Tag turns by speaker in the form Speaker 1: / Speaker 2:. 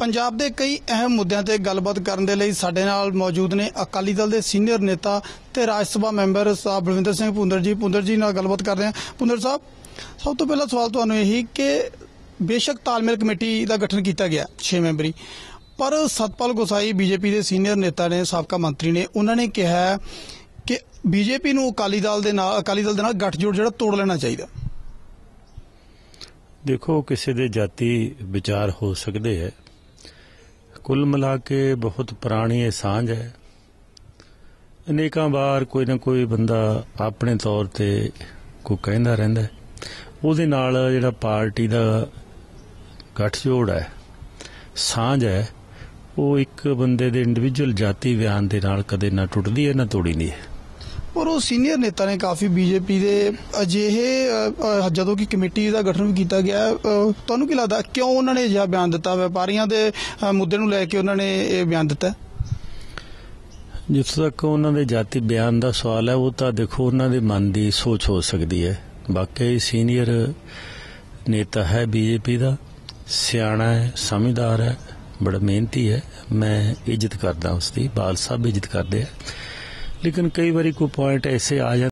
Speaker 1: पंजाब के कई अहम मुद्दों ते गलबात करने के लिए साडे नाल मौजूद ने अकाली दल के सीनियर नेता ते राज सभा मैंबर साहब बलविंदर सिंह भुंदर जी नाल गलबात कर रहे हैं। भुंदर साहब, सब तो पहला सवाल तुहानूं यही कि बेशक तालमेल कमेटी का गठन किया गया 6 मैंबरी, पर सतपाल गोसाई बीजेपी के सीनियर नेता ने, साबका मंत्री ने, उन्होंने कहा कि बीजेपी नूं अकाली दल दे नाल गठजोड़ जिहड़ा तोड़ लेना चाहिए।
Speaker 2: देखो, किसी दे जाति विचार हो सकते है, कुल मिला के बहुत पुरानी ये सांझ है। अनेकों बार कोई ना कोई बंदा अपने तौर ते कोई कहंदा रहिंदा है, उहदे नाल जिहड़ा पार्टी दा गठजोड़ है, सांझ है, वो एक बंदे दे इंडिविजुअल जाति बयान दे नाल कदे ना टुटदी है ना तोड़ीदी है।
Speaker 1: और वो सीनियर नेता ने काफ़ी बीजेपी के अजिहे जदों की कमेटी का गठन भी किया गया, तुहानूं की लगता क्यों उन्होंने अजिहा बयान दिता? व्यापारियों के मुद्दे नूं लैके उन्होंने ये बयान दिता?
Speaker 2: जिथों तक उन्होंने जाति बयान का सवाल है, वो तो देखो उन्होंने मन की सोच हो सकती है। बाकी सीनियर नेता है बीजेपी का, सियाणा है, समझदार है, बड़ा मेहनती है, मैं इज्जत करदा उसकी, बाल साहब इज्जत करते हैं। लेकिन कई बार कोई पॉइंट ऐसे आ जाते